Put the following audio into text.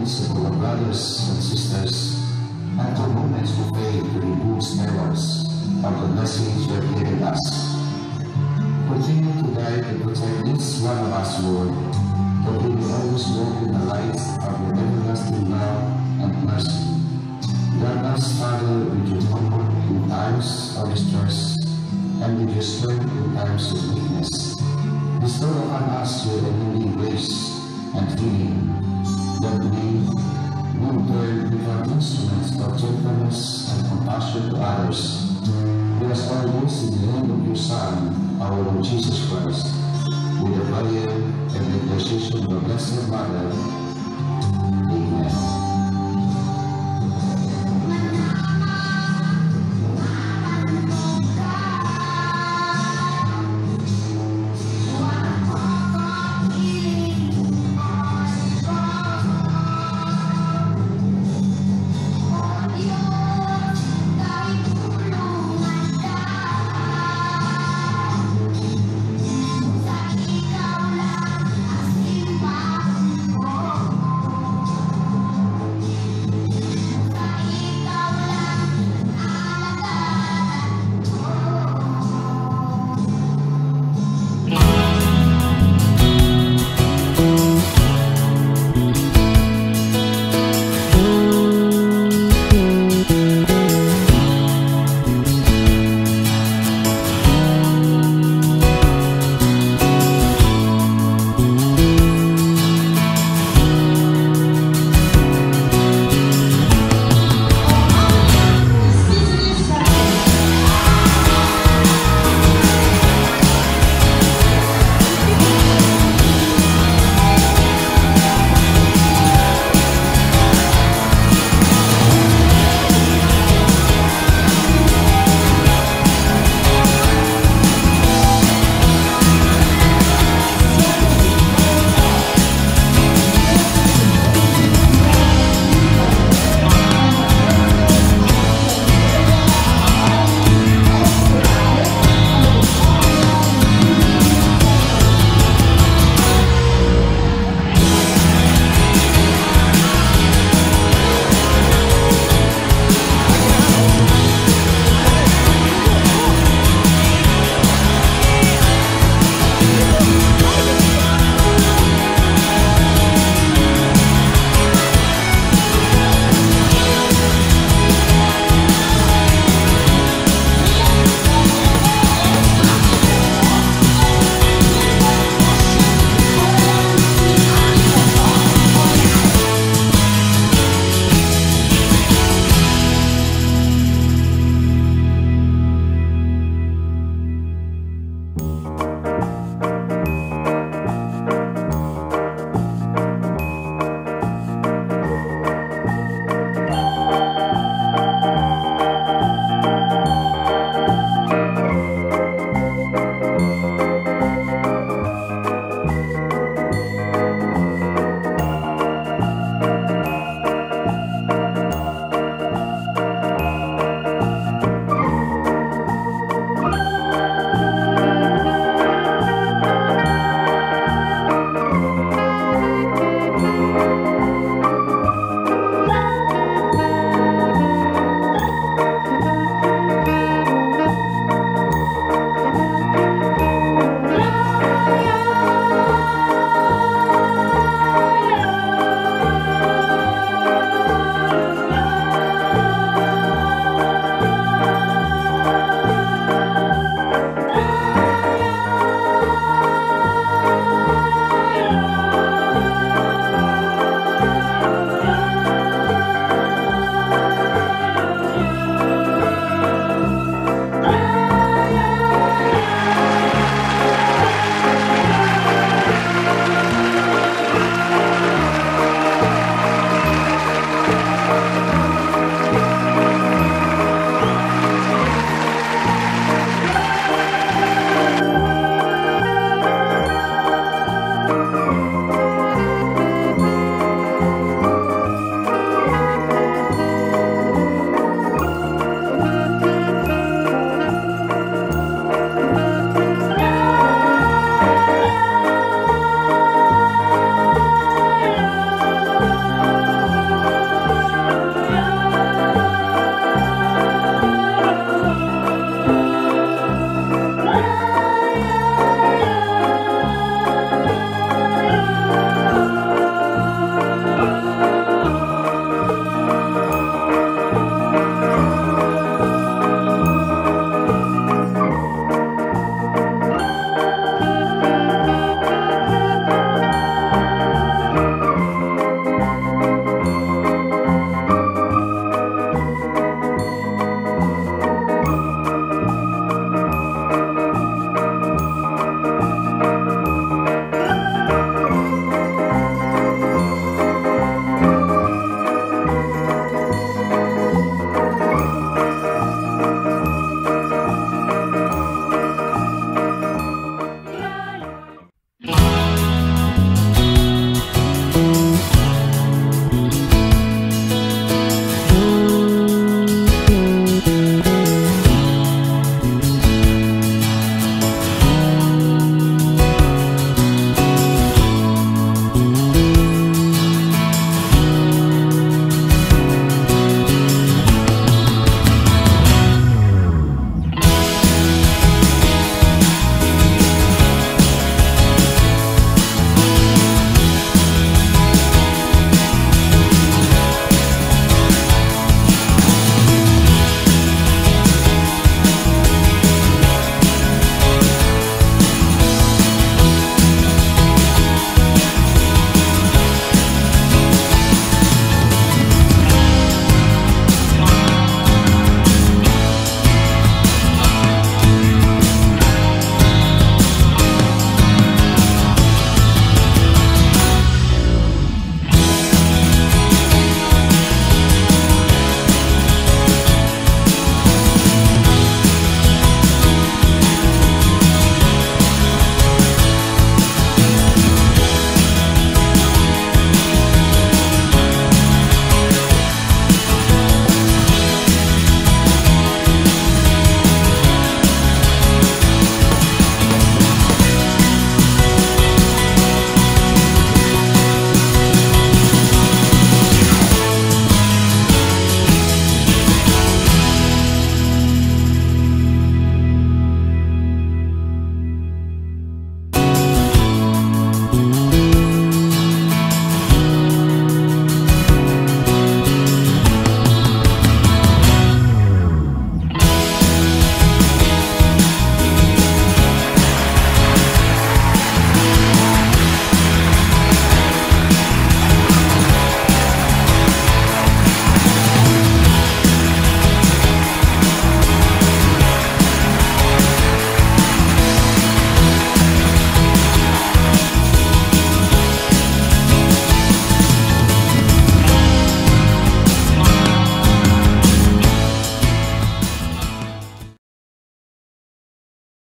memories of our brothers and sisters, and for moments of faith to the books memories of the message you have given us. Continue to guide and protect each one of us, Lord, that we may always walk in the light of your everlasting love and mercy. Grant us, Father, with your comfort in times of distress, and with your strength in times of weakness. Bestow upon us your enabling grace and healing, that we will turn become instruments of gentleness and compassion to others. We ask all this in the name of your Son, our Lord Jesus Christ, with the prayer and intercession of the Blessed Mother,